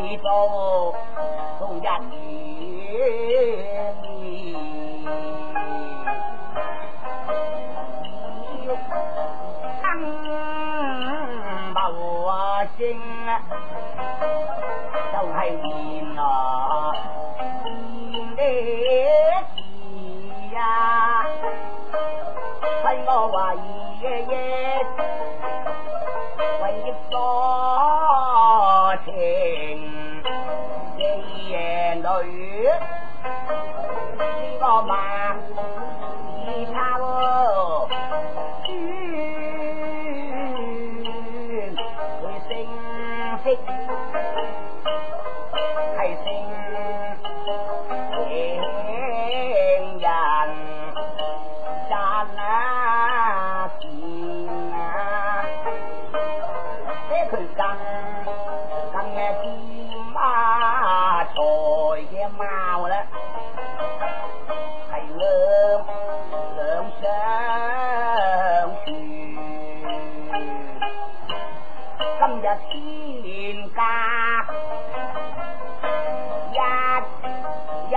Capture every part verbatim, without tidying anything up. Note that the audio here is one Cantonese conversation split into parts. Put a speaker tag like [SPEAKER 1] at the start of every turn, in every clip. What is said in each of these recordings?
[SPEAKER 1] 你做同一語。無聲就係面啊面的事啊，係我為嘅嘢為業所情四爺女呢個馬二抄係聖情人讚啊善啊，俾佢更更嘅添啊財嘅貓咧，係兩兩相傳。今日天家一一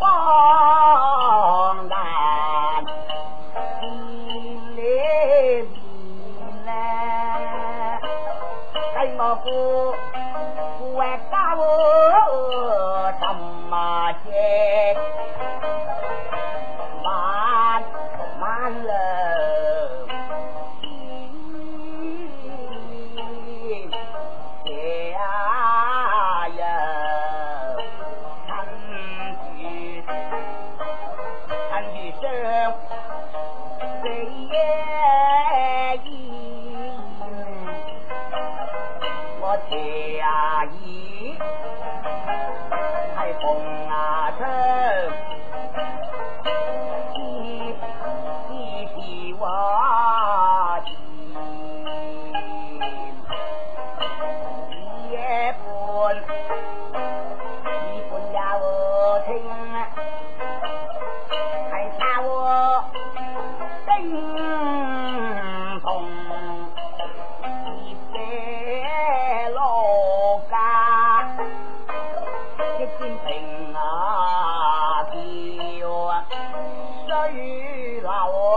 [SPEAKER 1] 幫難見你面咧，計我估估係交沉麻隻晚晚亮。阿姨係紅牙槍，依依是話言，夜半夜半有聽，係抄叮同。平啊叫啊水流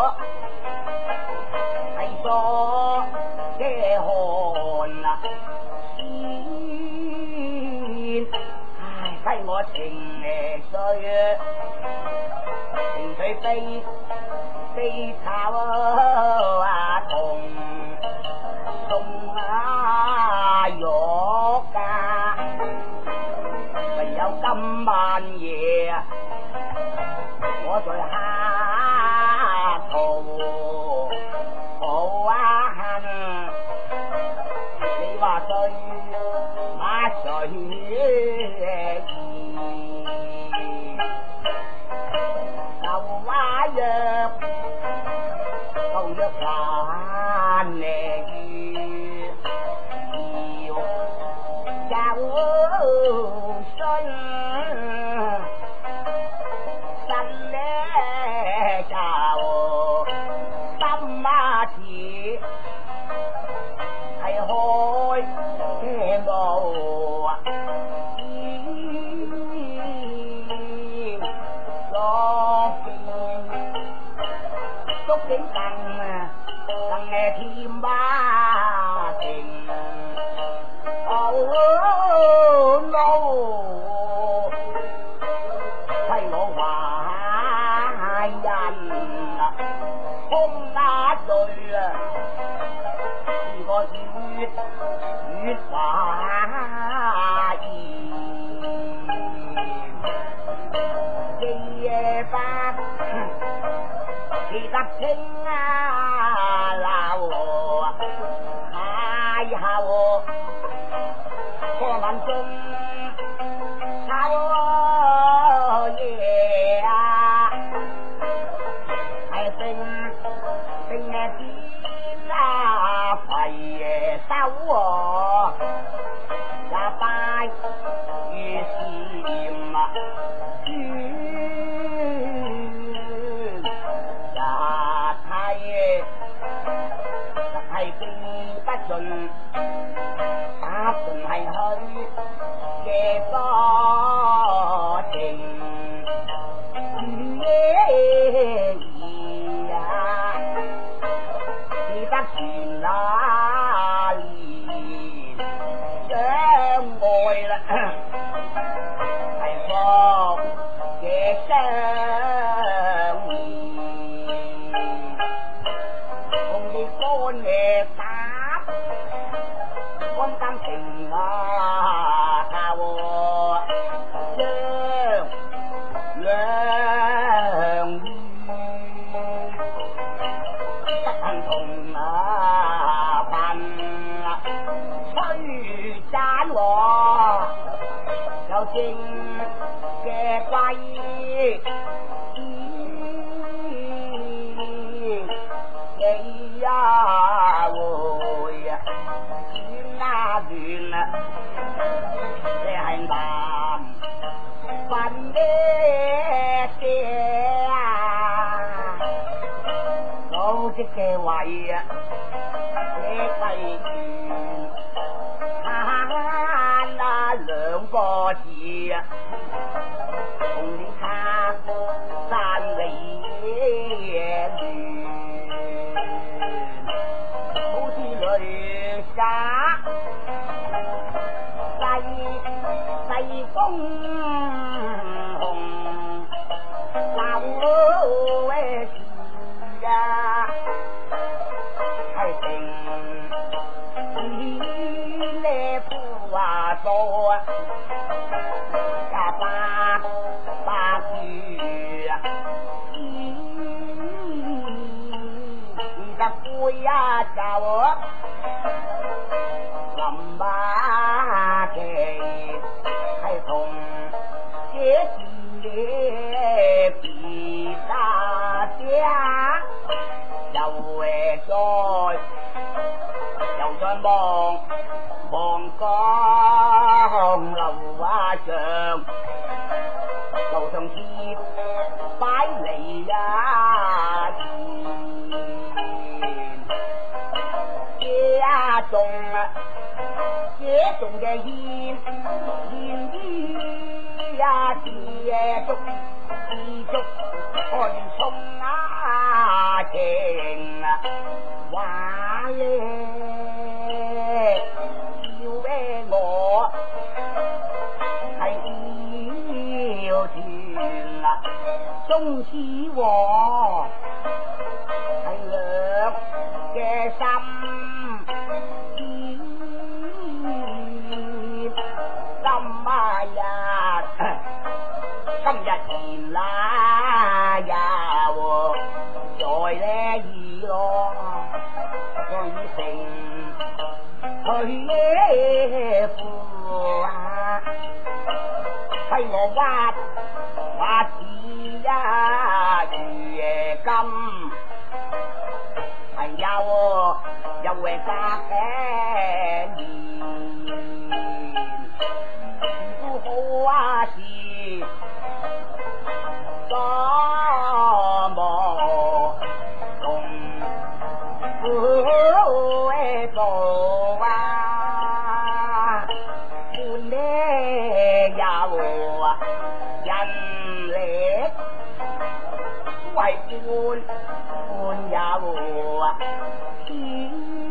[SPEAKER 1] 係咗嘅汗啊先，唉計我情誒水情緒飛飛炒啊同送啊肉啊，唯有今晚夜我在下途好啊恨，你話對馬誰意就話約就約難嚟要信神咧就心啊似係開嘅路啊，落捉景更啊更嘅添巴情。Oh no！ 虧我壞人啊，空打罪啊，呢個越越懷疑。夜白其實清啊鬧啊，太後。過晚中炒嘢啊，係剩剩嘅啲啊肥嘢收啊，也拜如禪啊轉日係實係記不盡。打盡係去嘅愛啦，係福嘅相依，同你乾嘅打，乾感情啊，教我相兩意，不肯同啊笨啊吹盞我，有正嘅貴你呀會啊轉啊轉啊，你係男笨嘅嘅啊，組織嘅位啊，你計慳啊兩個字啊，同你撐山里亂，好似雷沙細細風紅，流嘅事啊，係情天呢富華數啊，加百百語啊，二十杯啊就林巴奇係同這字嘅別大家，又誒再又再望望江流啊上，路上貼擺嚟啊這啊種啊這種嘅煙煙衣啊自足自足看送啊情啊話咧要俾我係要團啊中之王係兩嘅心今日今日前啦又在呢兒咯，我已成佢父啊，替我挖挖子啊住金，係有又會加嘅好啊事多麼同苦做啊，半呢有人力為半半有天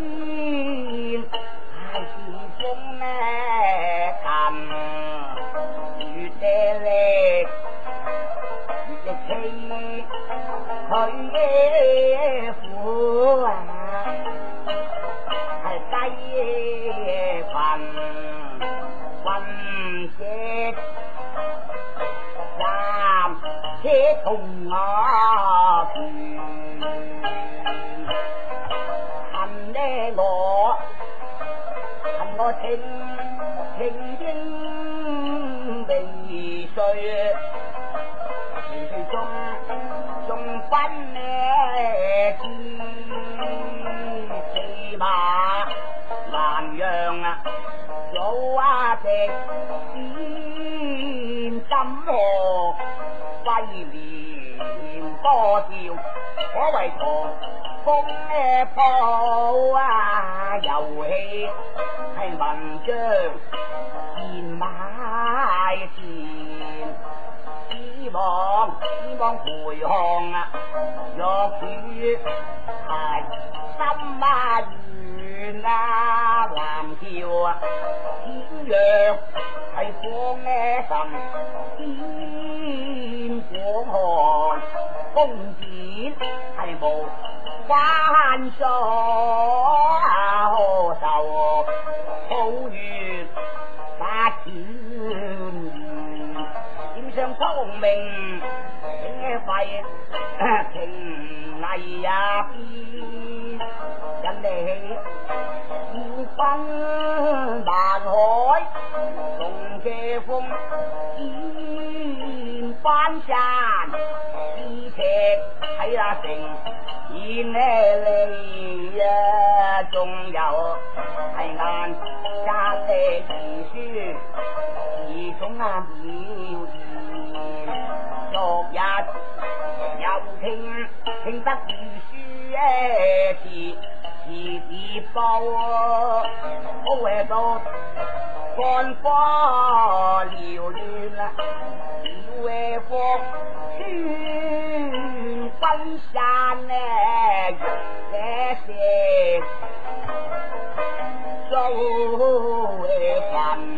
[SPEAKER 1] 係是風呢近嘅力力氣佢嘅苦啊，係雞群混隻三車同我團，恨呢我恨我情情英未歲，未歲中仲分呢支四馬難讓啊，早啊隻先怎何揮連多調，可謂同風呢鋪啊遊戲係文章現買前，希望希望回航啊，若主係心啊遠啊，南談笑啊，天若係放呢神，天廣寒，公子係無關所何愁，好月八千年，點上聰明且費情藝啊邊，人哋要分萬海，同嘅風見翻山，知赤喺那城現呢嚟啊，仲有係眼揸嘅字書，字種啊妙言，昨日又聽聽得字書嘅字字字報，好喺度干花繚亂啊，小嘅風穿分山呢，這些數嘅份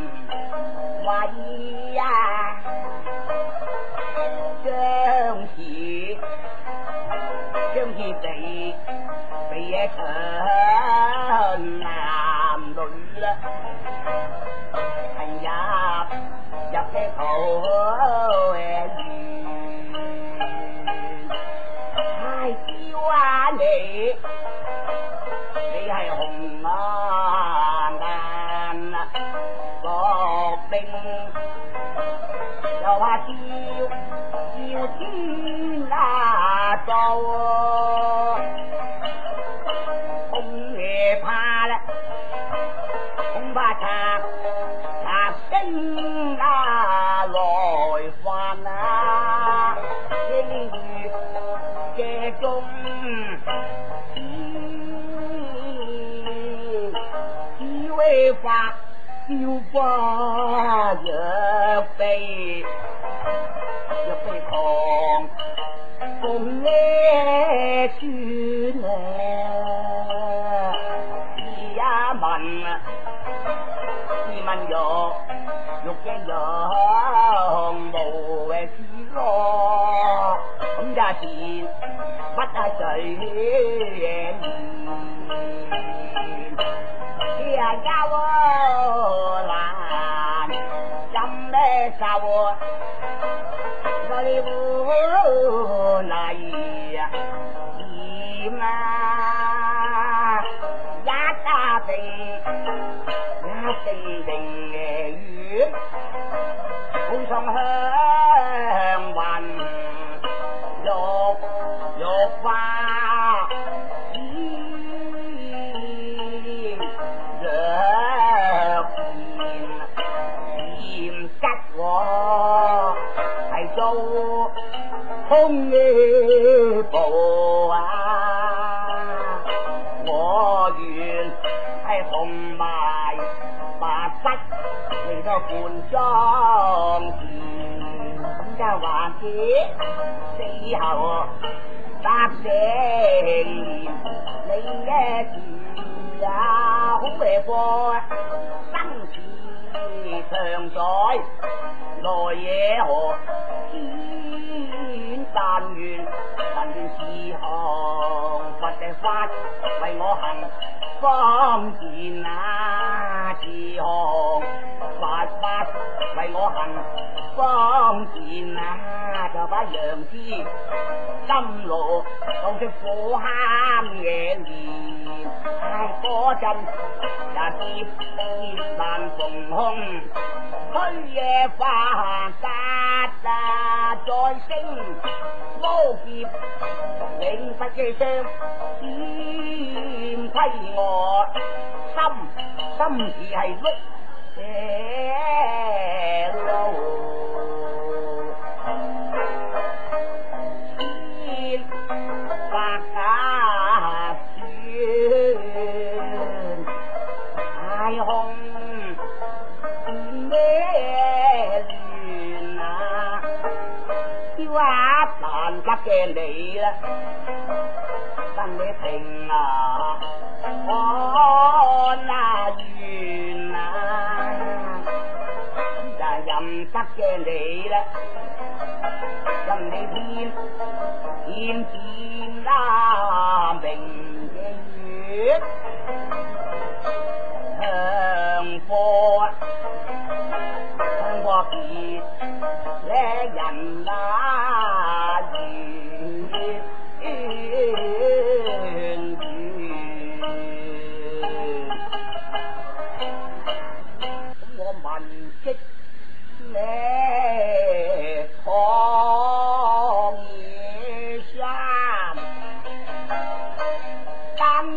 [SPEAKER 1] 位啊，將是將是被被嘢長男女啦，係入入嘅土嘅緣，太嬌啊你，你係紅啊眼啊薄冰，又話照照天啊做，空嘢怕啦，恐怕賊賊星啊來犯啊，英語嘅中只會發要花若被若被狂風呢穿啊，是啊問啊是問玉玉嘅羊無嘅知咯，咁就係不啊水嘢面，呀交難怎呢受我哋無例啊點啊一家定一定定嘅月，本上香雲玉玉花若見嚴吉我係做空嘅步啊，我願係紅埋白骨嚟到半裝前，咁就還是死後答成你嘅字啊，好嘅課生字常在，來野河天但願但願是行佛嘅法為我行方便啊，是行佛法為我行方便啊，就把楊枝心路當出火坑嘅蓮，唉嗰陣也接接難逢空，虛夜化殺啊再升魔劫永不嘅傷，點虧我心心事係碌嘅路。太空咩亂啊，挑下難得嘅你啦，等你停啊，看啊得嘅你啦，任你天天天啦明嘅月向波向波結咧人啊月即你狂野山根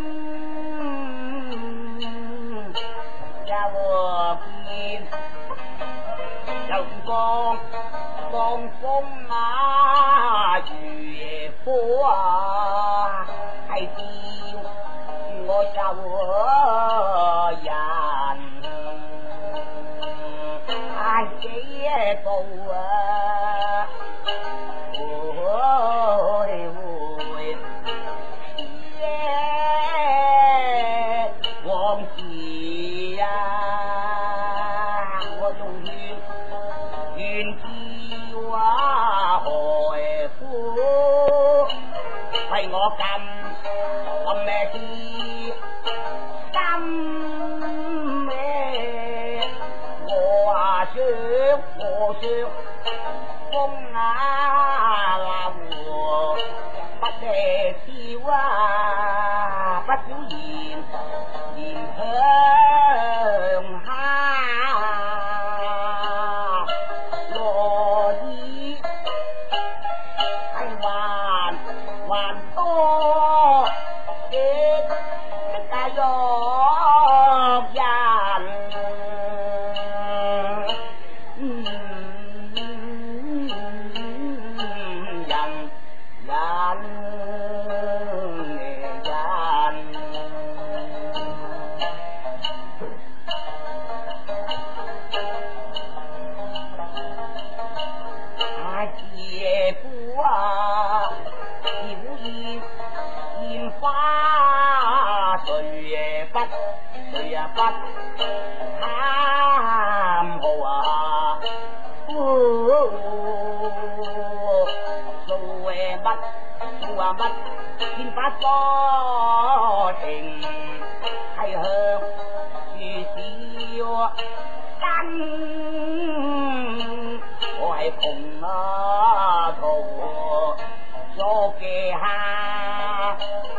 [SPEAKER 1] 又見又光光風啊如火啊係照我就人幾步啊，會會耶往事啊，我仲願願叫啊海夫為我咁咁咩事心咩？我想我想風啊流不捨笑啊不少言言向下羅衣係還還多嘅的大肉人誰也不貪好啊！做誒乜做啊乜，天發多情係向樹笑根，我係蓬啊圖所嘅下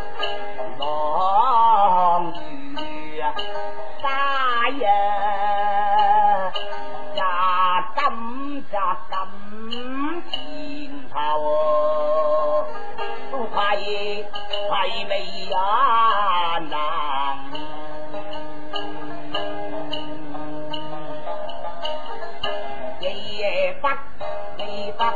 [SPEAKER 1] 浪魚啊！沙呀，扎針扎針前頭，都係係未啊能，記不記得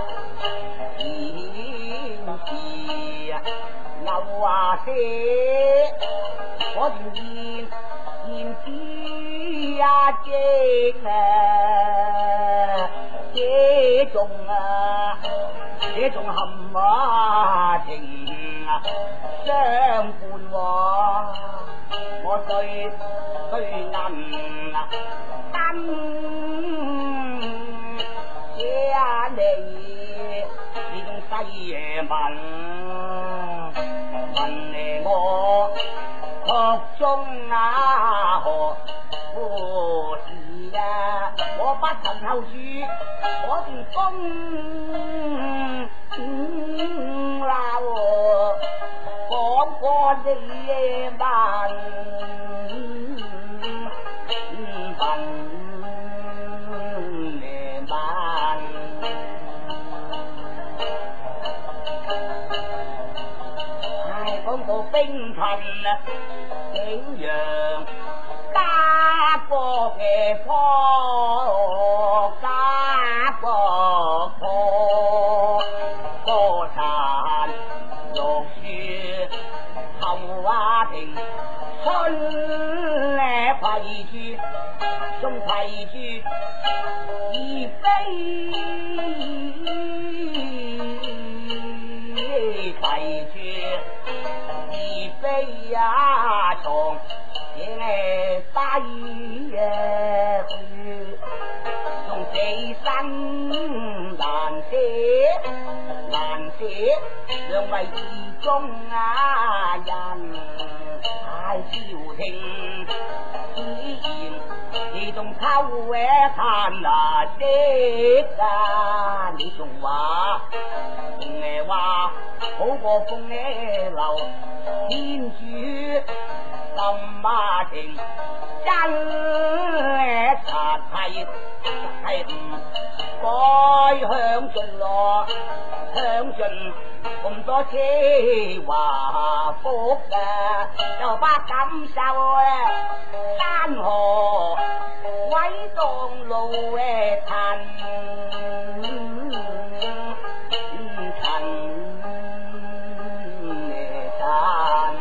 [SPEAKER 1] 前事啊？有啊些我仍然。言之啊正啊，這種啊，這種含啊情啊相伴喎，我對對銀啊燈這啊你呢種西夜問問你我。學中啊何何時啊？我不曾後住，我便風流講過你問問你問，唉，講到冰塵啊！景陽家國嘅科家國科歌壇玉樹後啊亭春咧批珠中批珠而非批珠而非啊從也低啊去仲四生兩位義中啊人，太消停，自然你仲偷嘅嘆啊的啊，你仲話風嘅話好過風嘅流，天主心啊情真實係係唔該相信咯，相信咁多奢華福啊，就不感受啊山河偉當路嘅塵塵嘅塵。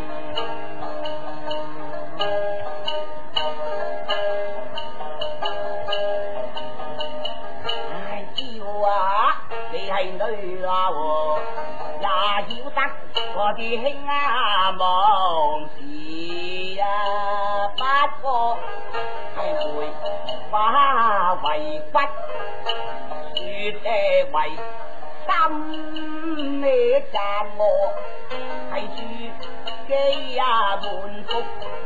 [SPEAKER 1] 唉，叫啊，你係女啦喎！也曉得我啲兄啊忙事啊，不過係梅花為骨，雪嘅為心，你讚我係自己啊滿腹，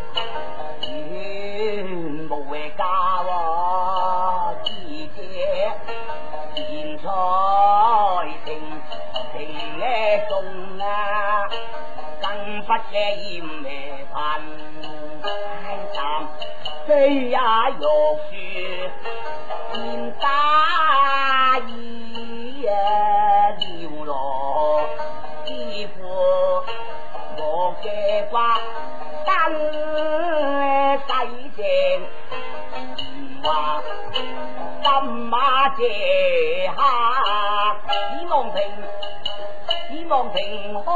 [SPEAKER 1] 願無謂教啊知者錢財情。情嘅重啊，更不遮掩咩貧，太淡非也玉樹，見大意啊撩羅師傅，我嘅瓜真洗淨，唔話金馬借客只望平。希望平安，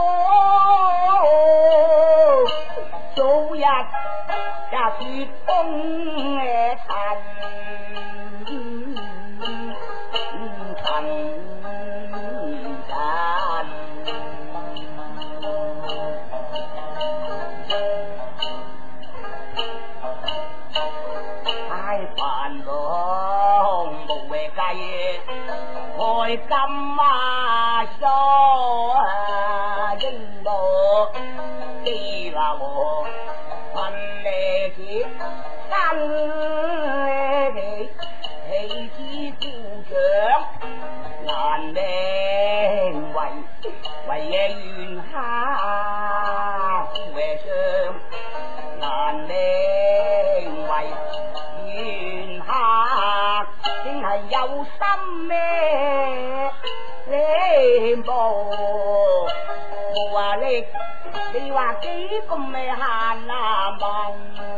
[SPEAKER 1] 早日也雪風嘅塵塵塵，太煩惱無謂計，愛金啊疏啊應無記啦我問你子真你起之故長難命為為嘢怨下為上難命為怨下竟係有心咩你冇冇話你你話幾咁咩閒啊問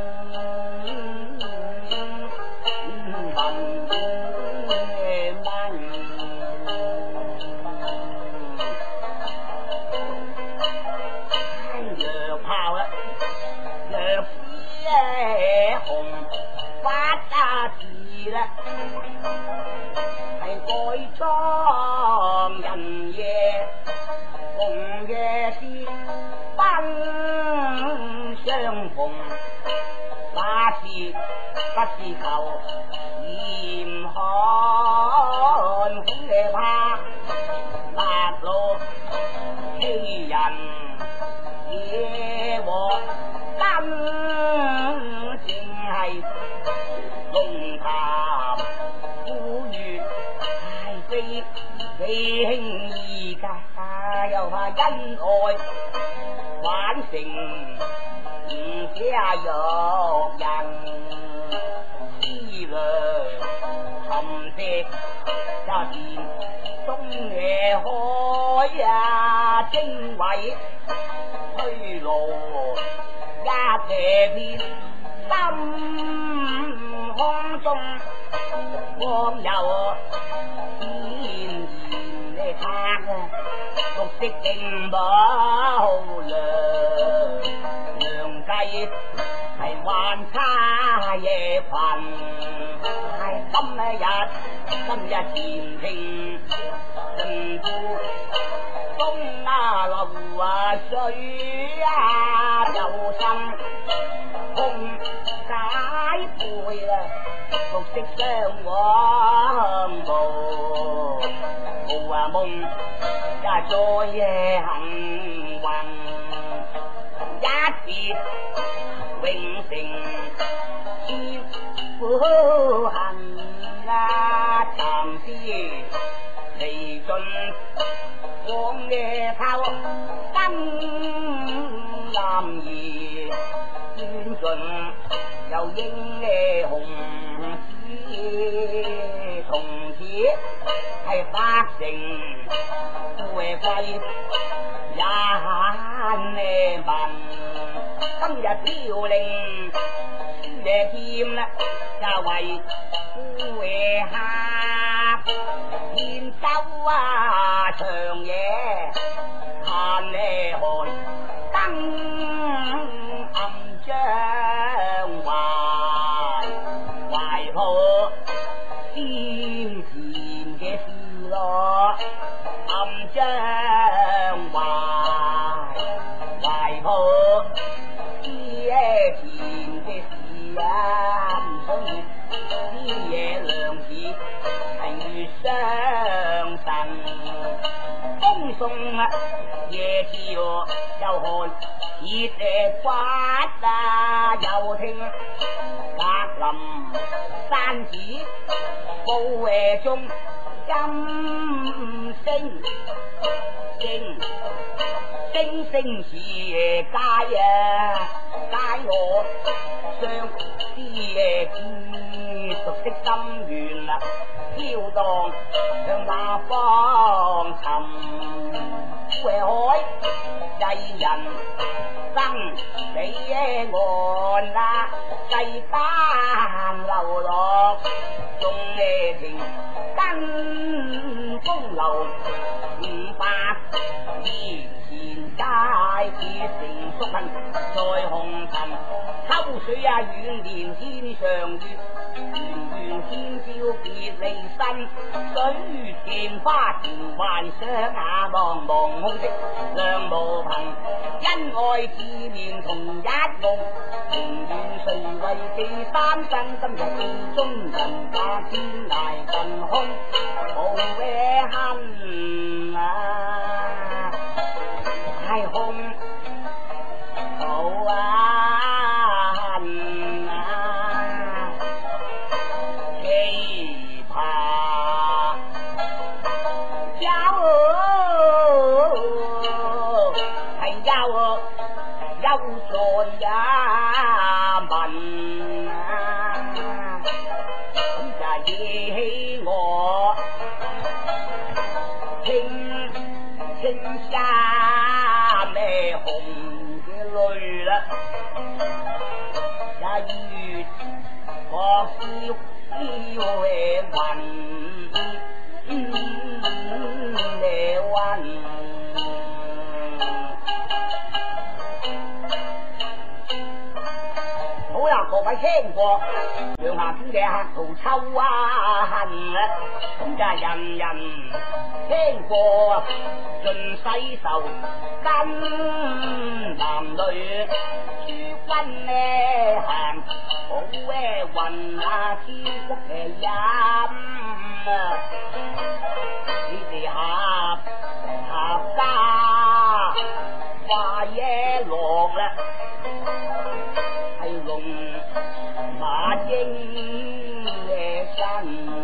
[SPEAKER 1] 問問藥炮啊藥師紅發家字啦係改裝人嘢紅嘅事奔相逢那是不是求嚴寒恐嘅怕壓路欺人惹禍真正係龍潭古月太非非輕易噶又怕恩愛玩成唔下肉人思量沉寂一片東野海啊精偉推路一斜片心空中光有天然嘅客啊綠色勁寶良良計係還差夜群係今日今日前程盡付東啊流啊水啊有心空解背啊綠色相往步步啊夢也做嘢幸運，一節永成千苦恨啊！尋思離盡往夜頭，燈藍兒轉盡又應嘅紅紙，從此係百姓會費也呢問，今日飄零輸嘅欠啦，就為孤嘅客天州啊長夜看呢看燈暗張懷懷抱先前嘅事咯，暗張懷懷抱之前嘅事啊，唔想熱啲嘢娘子係越相神，風送啊夜照又看熱嘅骨啊，又聽格林山子報誒中音聲聲聲聲似街啊，街我相思嘅知熟悉心願啦，飄蕩向那方尋回海濟人生死岸啦，世間流落眾嘅情登風流五百年前街市成熟恨在紅塵秋水啊遠連天上月圓圓天照別離身，水田花田幻想啊茫茫空色兩無憑，恩愛見面同一夢，情願誰為寄三生，今日意中人把天涯近空無咩恨啊，太空好啊恨啊，奇葩交係憂憂在也問啊，咁就惹起我青青沙咩紅嘅淚啦，一月我燒燒嘅雲嘅雲。好啦，各位聽過梁夏天嘅客途秋啊恨啊，咁就係人人聽過盡世愁，跟男女諸君呢行好嘅運啊，天福嘅音啊，你哋合合家話嘢落啦，係龍馬精嘅身。